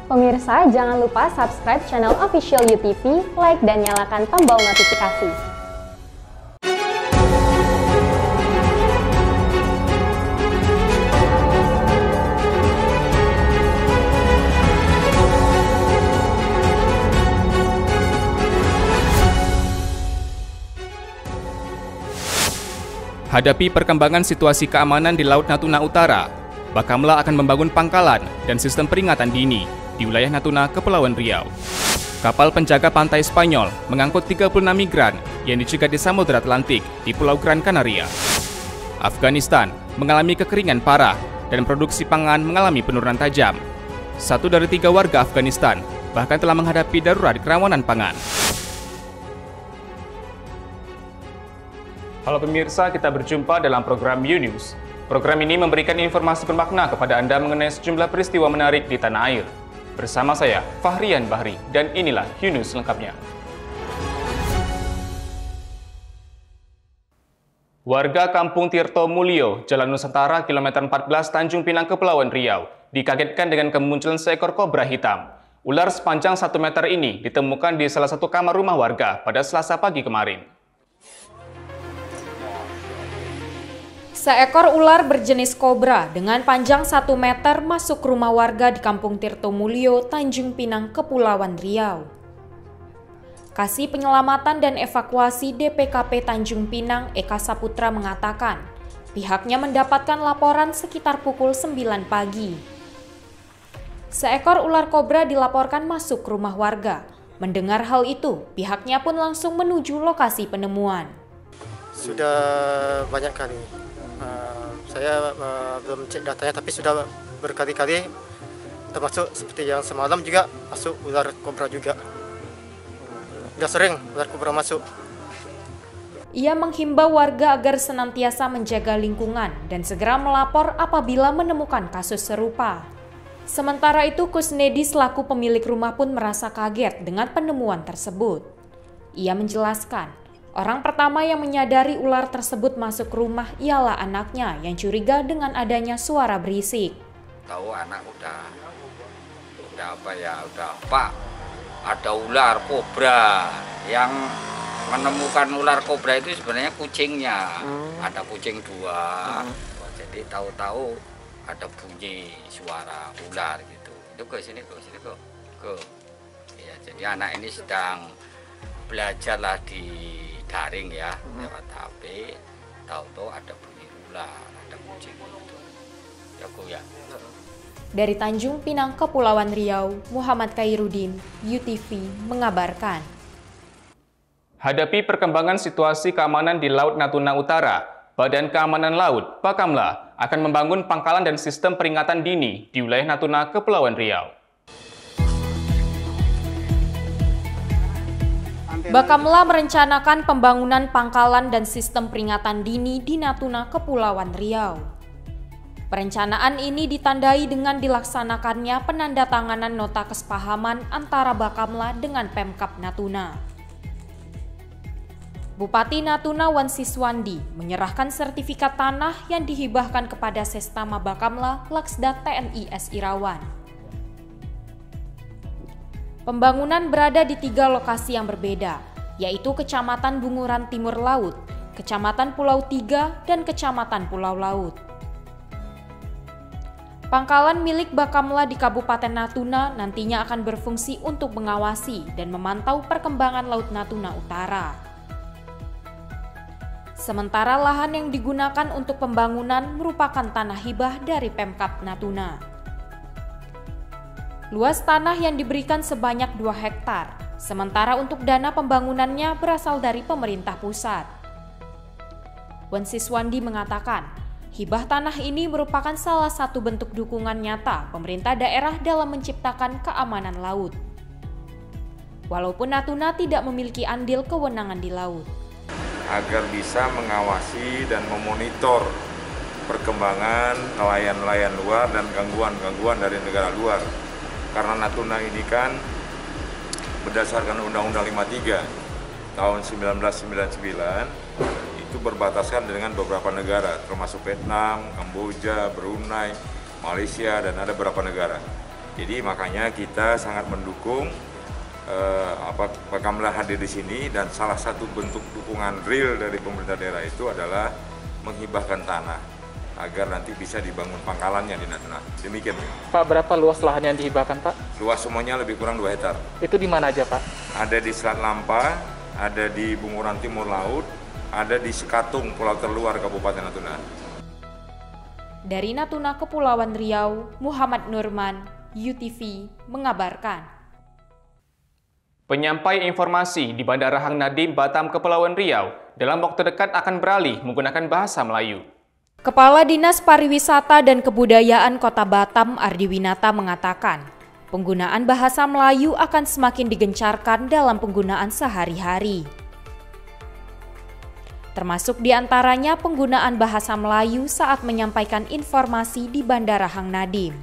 Pemirsa, jangan lupa subscribe channel official UTV, like dan nyalakan tombol notifikasi. Hadapi perkembangan situasi keamanan di Laut Natuna Utara, Bakamla akan membangun pangkalan dan sistem peringatan dini di wilayah Natuna, Kepulauan Riau. Kapal penjaga pantai Spanyol mengangkut 36 migran yang dicegat di Samudra Atlantik di Pulau Gran Canaria. Afghanistan mengalami kekeringan parah dan produksi pangan mengalami penurunan tajam. 1 dari 3 warga Afghanistan bahkan telah menghadapi darurat kerawanan pangan. Halo pemirsa, kita berjumpa dalam program U-News. Program ini memberikan informasi bermakna kepada Anda mengenai sejumlah peristiwa menarik di tanah air. Bersama saya, Fahrian Bahri, dan inilah U-News lengkapnya. Warga Kampung Tirto Mulyo, Jalan Nusantara, kilometer 14 Tanjung Pinang, Kepulauan Riau, dikagetkan dengan kemunculan seekor kobra hitam. Ular sepanjang 1 meter ini ditemukan di salah satu kamar rumah warga pada Selasa pagi kemarin. Seekor ular berjenis kobra dengan panjang 1 meter masuk rumah warga di Kampung Tirto Mulyo, Tanjung Pinang, Kepulauan Riau. Kasih Penyelamatan dan Evakuasi DPKP Tanjung Pinang, Eka Saputra mengatakan, pihaknya mendapatkan laporan sekitar pukul 9 pagi. Seekor ular kobra dilaporkan masuk rumah warga. Mendengar hal itu, pihaknya pun langsung menuju lokasi penemuan. Sudah banyak kali. Saya belum cek datanya, tapi sudah berkali-kali, termasuk seperti yang semalam juga masuk ular kobra juga. Sudah sering ular kobra masuk. Ia menghimbau warga agar senantiasa menjaga lingkungan dan segera melapor apabila menemukan kasus serupa. Sementara itu, Kusnedi selaku pemilik rumah pun merasa kaget dengan penemuan tersebut. Ia menjelaskan, orang pertama yang menyadari ular tersebut masuk rumah ialah anaknya yang curiga dengan adanya suara berisik. Tahu anak udah Pak, ada ular kobra. Yang menemukan ular kobra itu sebenarnya kucingnya. Ada kucing 2. Jadi tahu-tahu ada bunyi suara ular gitu. Itu ke sini. Ya, jadi anak ini sedang belajarlah di daring ya, lewat HP, tahu-tahu ada bunyi ular, ada kucing itu. Jago ya. Dari Tanjung Pinang, Kepulauan Riau, Muhammad Khairuddin, UTV mengabarkan. Hadapi perkembangan situasi keamanan di Laut Natuna Utara, Badan Keamanan Laut, Bakamla, akan membangun pangkalan dan sistem peringatan dini di wilayah Natuna, Kepulauan Riau. Bakamla merencanakan pembangunan pangkalan dan sistem peringatan dini di Natuna, Kepulauan Riau. Perencanaan ini ditandai dengan dilaksanakannya penandatanganan nota kesepahaman antara Bakamla dengan Pemkab Natuna. Bupati Natuna Wan Siswandi menyerahkan sertifikat tanah yang dihibahkan kepada Sestama Bakamla Laksda TNI S. Irawan. Pembangunan berada di 3 lokasi yang berbeda, yaitu Kecamatan Bunguran Timur Laut, Kecamatan Pulau Tiga, dan Kecamatan Pulau Laut. Pangkalan milik Bakamla di Kabupaten Natuna nantinya akan berfungsi untuk mengawasi dan memantau perkembangan Laut Natuna Utara. Sementara lahan yang digunakan untuk pembangunan merupakan tanah hibah dari Pemkab Natuna. Luas tanah yang diberikan sebanyak 2 hektar, sementara untuk dana pembangunannya berasal dari pemerintah pusat. Wan Siswandi mengatakan, hibah tanah ini merupakan salah satu bentuk dukungan nyata pemerintah daerah dalam menciptakan keamanan laut. Walaupun Natuna tidak memiliki andil kewenangan di laut. Agar bisa mengawasi dan memonitor perkembangan nelayan-nelayan luar dan gangguan-gangguan dari negara luar. Karena Natuna ini kan berdasarkan Undang-Undang 53 tahun 1999 itu berbatasan dengan beberapa negara termasuk Vietnam, Kamboja, Brunei, Malaysia, dan ada beberapa negara. Jadi makanya kita sangat mendukung Bakamla hadir di sini, dan salah satu bentuk dukungan real dari pemerintah daerah itu adalah menghibahkan tanah agar nanti bisa dibangun pangkalannya di Natuna. Demikian. Pak, berapa luas lahan yang dihibahkan, Pak? Luas semuanya lebih kurang 2 hektar. Itu di mana aja, Pak? Ada di Selat Lampa, ada di Bunguran Timur Laut, ada di Sekatung, pulau terluar Kabupaten Natuna. Dari Natuna, Kepulauan Riau, Muhammad Nurman, UTV, mengabarkan. Penyampai informasi di Bandara Hang Nadiem, Batam, Kepulauan Riau dalam waktu dekat akan beralih menggunakan bahasa Melayu. Kepala Dinas Pariwisata dan Kebudayaan Kota Batam, Ardi Winata, mengatakan, penggunaan bahasa Melayu akan semakin digencarkan dalam penggunaan sehari-hari. Termasuk diantaranya penggunaan bahasa Melayu saat menyampaikan informasi di Bandara Hang Nadiem.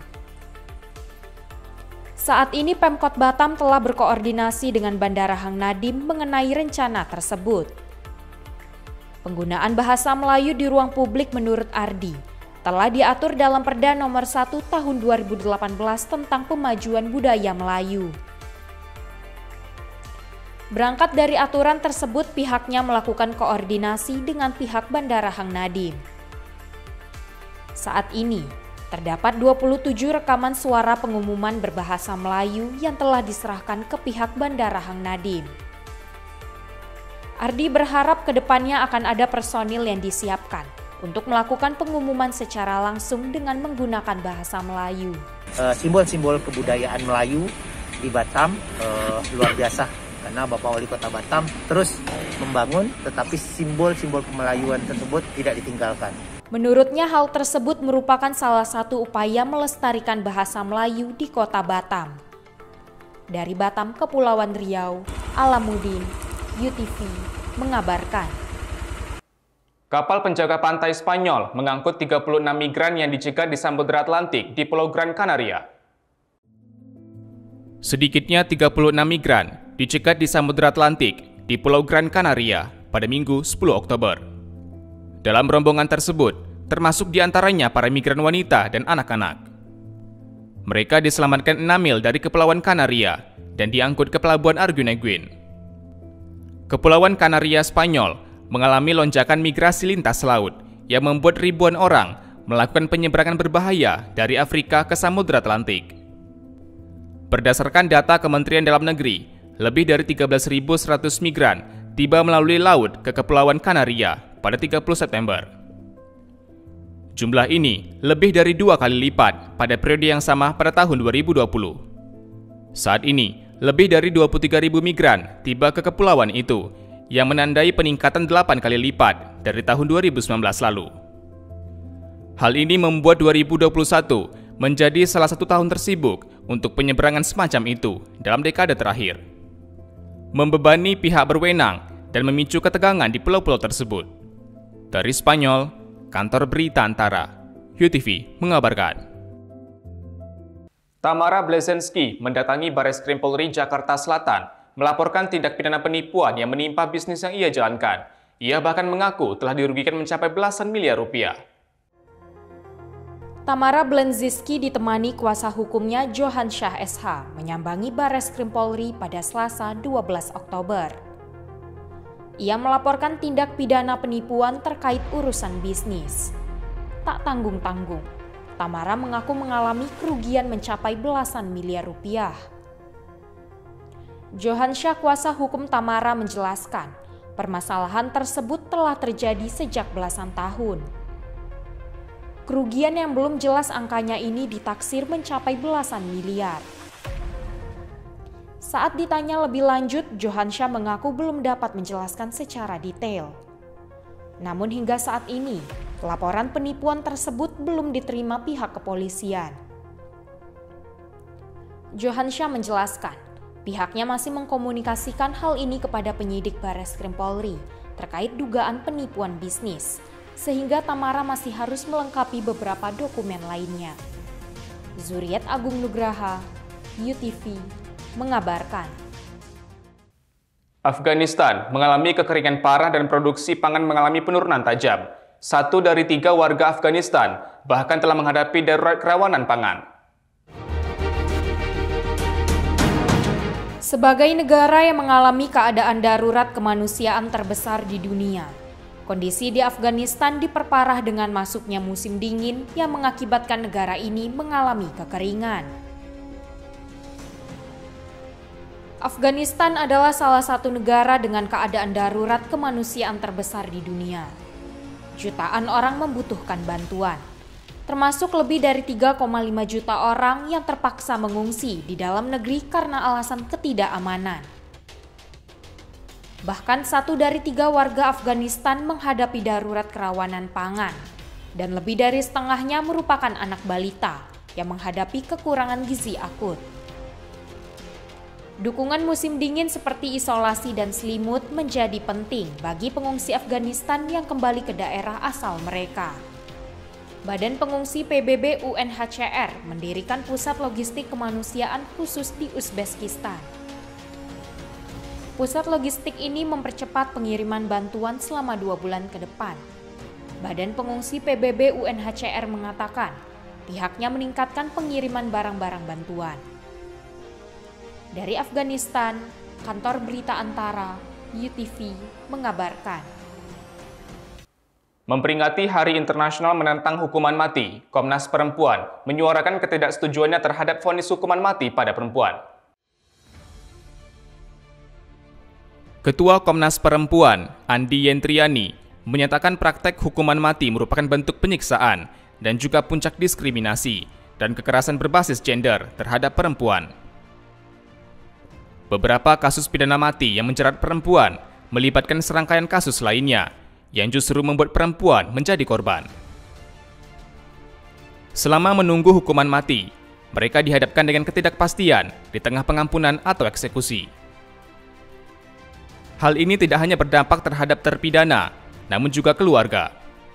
Saat ini Pemkot Batam telah berkoordinasi dengan Bandara Hang Nadiem mengenai rencana tersebut. Penggunaan bahasa Melayu di ruang publik menurut Ardi telah diatur dalam Perda Nomor 1 Tahun 2018 tentang Pemajuan Budaya Melayu. Berangkat dari aturan tersebut, pihaknya melakukan koordinasi dengan pihak Bandara Hang Nadiem. Saat ini, terdapat 27 rekaman suara pengumuman berbahasa Melayu yang telah diserahkan ke pihak Bandara Hang Nadiem. Ardi berharap kedepannya akan ada personil yang disiapkan untuk melakukan pengumuman secara langsung dengan menggunakan bahasa Melayu. Simbol-simbol kebudayaan Melayu di Batam luar biasa, karena Bapak Wali Kota Batam terus membangun, tetapi simbol-simbol kemelayuan tersebut tidak ditinggalkan. Menurutnya hal tersebut merupakan salah satu upaya melestarikan bahasa Melayu di Kota Batam. Dari Batam, Kepulauan Riau, Alamuddin, UTV, mengabarkan. Kapal penjaga pantai Spanyol mengangkut 36 migran yang dicegat di Samudra Atlantik di Pulau Gran Canaria. Sedikitnya 36 migran dicegat di Samudra Atlantik di Pulau Gran Canaria pada Minggu 10 Oktober. Dalam rombongan tersebut, termasuk diantaranya para migran wanita dan anak-anak. Mereka diselamatkan 6 mil dari Kepulauan Kanaria dan diangkut ke Pelabuhan Arguineguin. Kepulauan Kanaria Spanyol mengalami lonjakan migrasi lintas laut yang membuat ribuan orang melakukan penyeberangan berbahaya dari Afrika ke Samudra Atlantik. Berdasarkan data Kementerian Dalam Negeri, lebih dari 13.100 migran tiba melalui laut ke Kepulauan Kanaria pada 30 September. Jumlah ini lebih dari 2 kali lipat pada periode yang sama pada tahun 2020. Saat ini, lebih dari 23.000 migran tiba ke kepulauan itu, yang menandai peningkatan 8 kali lipat dari tahun 2019 lalu. Hal ini membuat 2021 menjadi salah satu tahun tersibuk untuk penyeberangan semacam itu dalam dekade terakhir, membebani pihak berwenang dan memicu ketegangan di pulau-pulau tersebut. Dari Spanyol, Kantor Berita Antara, UTV mengabarkan. Tamara Blazensky mendatangi Bareskrim Polri Jakarta Selatan melaporkan tindak pidana penipuan yang menimpa bisnis yang ia jalankan. Ia bahkan mengaku telah dirugikan mencapai belasan miliar rupiah. Tamara Blazensky ditemani kuasa hukumnya Johan Syah SH menyambangi Bareskrim Polri pada Selasa 12 Oktober. Ia melaporkan tindak pidana penipuan terkait urusan bisnis. Tak tanggung-tanggung, Tamara mengaku mengalami kerugian mencapai belasan miliar rupiah. Johan Syah, kuasa hukum Tamara, menjelaskan permasalahan tersebut telah terjadi sejak belasan tahun. Kerugian yang belum jelas angkanya ini ditaksir mencapai belasan miliar. Saat ditanya lebih lanjut, Johan Syah mengaku belum dapat menjelaskan secara detail. Namun hingga saat ini, laporan penipuan tersebut belum diterima pihak kepolisian. Johan Syah menjelaskan, pihaknya masih mengkomunikasikan hal ini kepada penyidik Bareskrim Polri terkait dugaan penipuan bisnis, sehingga Tamara masih harus melengkapi beberapa dokumen lainnya. Zuriat Agung Nugraha, UTV, mengabarkan. Afghanistan mengalami kekeringan parah dan produksi pangan mengalami penurunan tajam. 1 dari 3 warga Afghanistan bahkan telah menghadapi darurat kerawanan pangan. Sebagai negara yang mengalami keadaan darurat kemanusiaan terbesar di dunia, kondisi di Afghanistan diperparah dengan masuknya musim dingin yang mengakibatkan negara ini mengalami kekeringan. Afghanistan adalah salah satu negara dengan keadaan darurat kemanusiaan terbesar di dunia. Jutaan orang membutuhkan bantuan, termasuk lebih dari 3,5 juta orang yang terpaksa mengungsi di dalam negeri karena alasan ketidakamanan. Bahkan 1 dari 3 warga Afghanistan menghadapi darurat kerawanan pangan, dan lebih dari setengahnya merupakan anak balita yang menghadapi kekurangan gizi akut. Dukungan musim dingin seperti isolasi dan selimut menjadi penting bagi pengungsi Afghanistan yang kembali ke daerah asal mereka. Badan Pengungsi PBB UNHCR mendirikan pusat logistik kemanusiaan khusus di Uzbekistan. Pusat logistik ini mempercepat pengiriman bantuan selama 2 bulan ke depan. Badan Pengungsi PBB UNHCR mengatakan pihaknya meningkatkan pengiriman barang-barang bantuan. Dari Afghanistan, Kantor Berita Antara, UTV, mengabarkan. Memperingati Hari Internasional Menentang Hukuman Mati, Komnas Perempuan menyuarakan ketidaksetujuannya terhadap vonis hukuman mati pada perempuan. Ketua Komnas Perempuan, Andi Yentriani, menyatakan praktek hukuman mati merupakan bentuk penyiksaan dan juga puncak diskriminasi dan kekerasan berbasis gender terhadap perempuan. Beberapa kasus pidana mati yang menjerat perempuan melibatkan serangkaian kasus lainnya yang justru membuat perempuan menjadi korban. Selama menunggu hukuman mati, mereka dihadapkan dengan ketidakpastian di tengah pengampunan atau eksekusi. Hal ini tidak hanya berdampak terhadap terpidana, namun juga keluarga.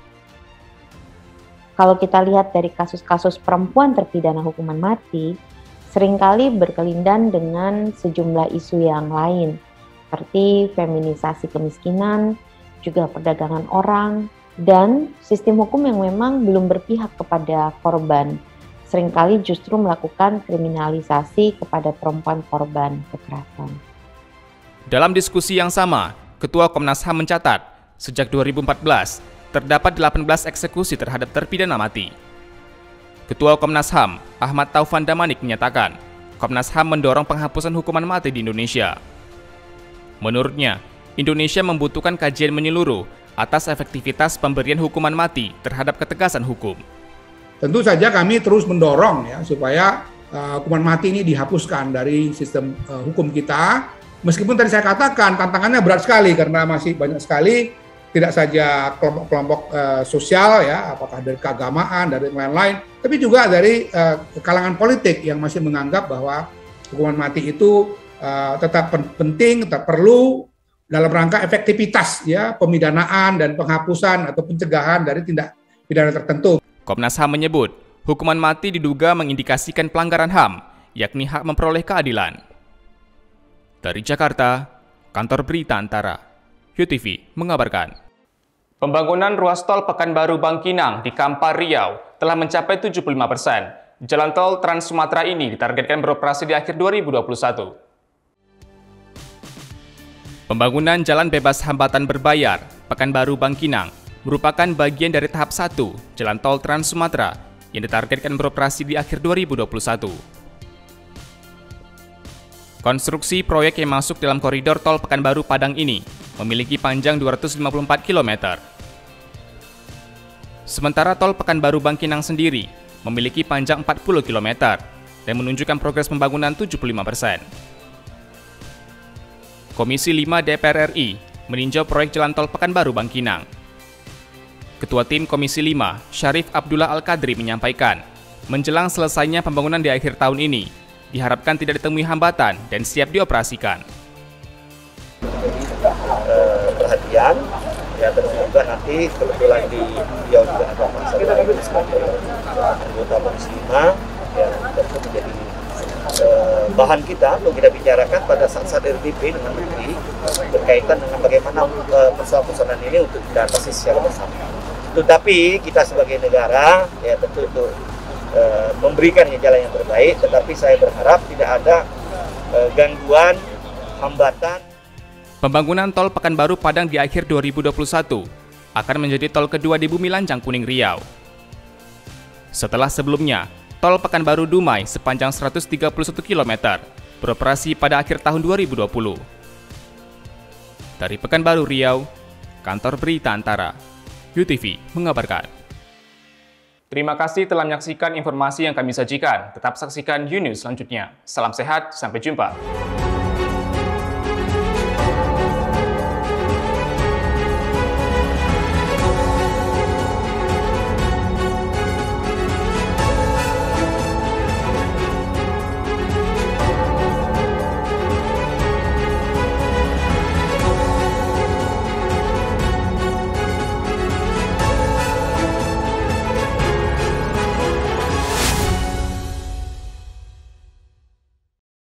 Kalau kita lihat dari kasus-kasus perempuan terpidana hukuman mati, seringkali berkelindan dengan sejumlah isu yang lain, seperti feminisasi kemiskinan, juga perdagangan orang, dan sistem hukum yang memang belum berpihak kepada korban. Seringkali justru melakukan kriminalisasi kepada perempuan korban kekerasan. Dalam diskusi yang sama, Ketua Komnas HAM mencatat, sejak 2014, terdapat 18 eksekusi terhadap terpidana mati. Ketua Komnas HAM, Ahmad Taufan Damanik menyatakan, Komnas HAM mendorong penghapusan hukuman mati di Indonesia. Menurutnya, Indonesia membutuhkan kajian menyeluruh atas efektivitas pemberian hukuman mati terhadap ketegasan hukum. Tentu saja kami terus mendorong ya supaya hukuman mati ini dihapuskan dari sistem hukum kita. Meskipun tadi saya katakan tantangannya berat sekali karena masih banyak sekali tidak saja kelompok-kelompok sosial ya, apakah dari keagamaan, dari lain-lain, tapi juga dari kalangan politik yang masih menganggap bahwa hukuman mati itu tetap penting, tetap perlu dalam rangka efektivitas ya pemidanaan dan penghapusan atau pencegahan dari tindak pidana tertentu. Komnas HAM menyebut, hukuman mati diduga mengindikasikan pelanggaran HAM, yakni hak memperoleh keadilan. Dari Jakarta, Kantor Berita Antara, UTV mengabarkan. Pembangunan ruas tol Pekanbaru Bangkinang di Kampar Riau telah mencapai 75%. Jalan tol Trans Sumatera ini ditargetkan beroperasi di akhir 2021. Pembangunan jalan bebas hambatan berbayar Pekanbaru Bangkinang merupakan bagian dari tahap 1 Jalan tol Trans Sumatera yang ditargetkan beroperasi di akhir 2021. Konstruksi proyek yang masuk dalam koridor tol Pekanbaru Padang ini memiliki panjang 254 km. Sementara tol Pekanbaru Bangkinang sendiri memiliki panjang 40 km dan menunjukkan progres pembangunan 75%. Komisi 5 DPR RI meninjau proyek jalan tol Pekanbaru Bangkinang. Ketua Tim Komisi 5, Syarif Abdullah Al-Qadri menyampaikan, menjelang selesainya pembangunan di akhir tahun ini, diharapkan tidak ditemui hambatan dan siap dioperasikan. Perhatian, ya tentu juga nanti kebetulan di Riau juga ada masalah sebagai anggota Komisi 5, ya tentu menjadi bahan kita untuk kita bicarakan pada saat RTP dengan Menteri berkaitan dengan bagaimana persoalan-persoalan ini untuk kita atasi secara bersama. Tetapi kita sebagai negara ya tentu untuk memberikan jalan yang terbaik, tetapi saya berharap tidak ada gangguan, hambatan. Pembangunan tol Pekanbaru Padang di akhir 2021 akan menjadi tol kedua di Bumi Lancang Kuning Riau. Setelah sebelumnya, tol Pekanbaru Dumai sepanjang 131 km beroperasi pada akhir tahun 2020. Dari Pekanbaru Riau, Kantor Berita Antara, UTV mengabarkan. Terima kasih telah menyaksikan informasi yang kami sajikan. Tetap saksikan UNews selanjutnya. Salam sehat, sampai jumpa.